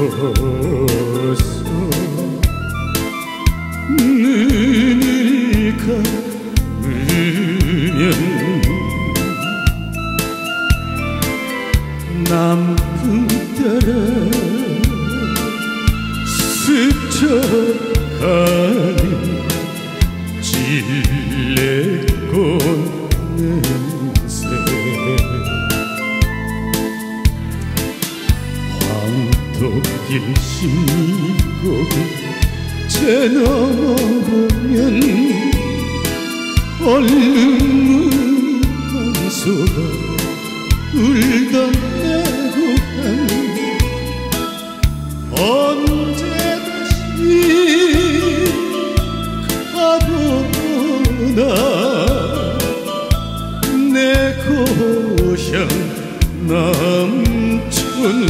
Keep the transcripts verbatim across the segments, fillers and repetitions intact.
눈을 감으면 남풍 따라 스쳐가는 질레꽃 냄새 황토길 심고기 제 넘어보면 얼른 한소가 울던 내고 가는 언제 다시 가보나 내 고향 남촌은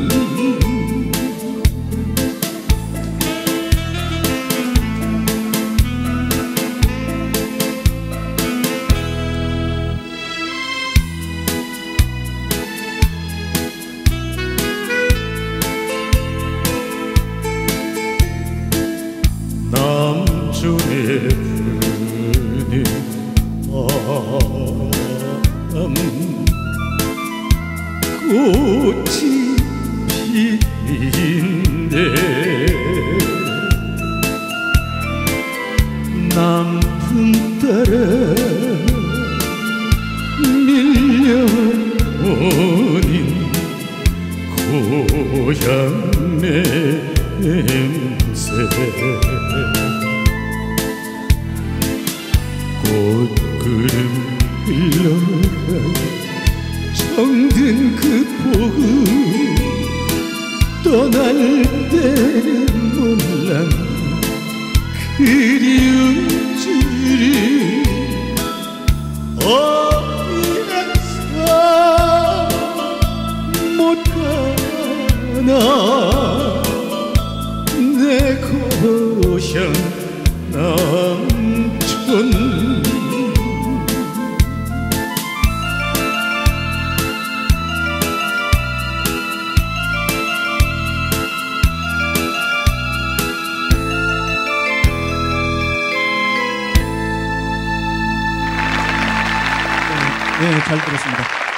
남촌에 부는 바람 꽃이 피는데 남풍 따라 밀려오는 고향 냄새 꽃구름 흘러가 정든 그 포구 떠날 때는 몰라 그리운 줄을 어디에서 못 가나 내 고향 남촌 네, 잘 들었습니다.